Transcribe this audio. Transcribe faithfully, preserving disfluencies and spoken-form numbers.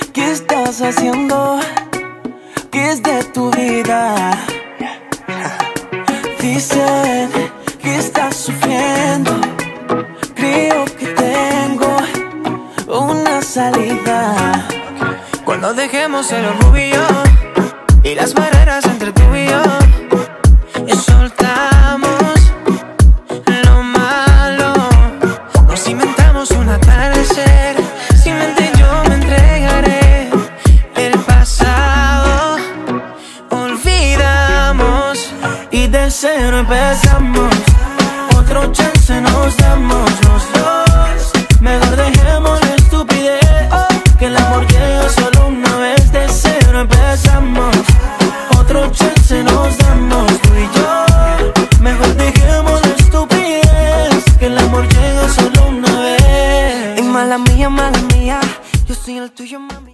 ¿Qué estás haciendo? ¿Qué es de tu vida? Dicen que estás sufriendo. Creo que tengo una salida. Cuando dejemos el orgullo y las barreras entre tú y yo, y soltamos lo malo, nos inventamos un atardecer. Sin mente yo me entregaré. El pasado olvidamos y de cero empezamos. Otro chance nos damos los dos. Mejor dejemos la estupidez, que el amor llega solo una vez. De cero empezamos. Otro chance nos damos tú y yo. Mejor dejemos la estupidez, que el amor llega solo una vez. Y mala mía, mala mía, yo soy el tuyo, mami.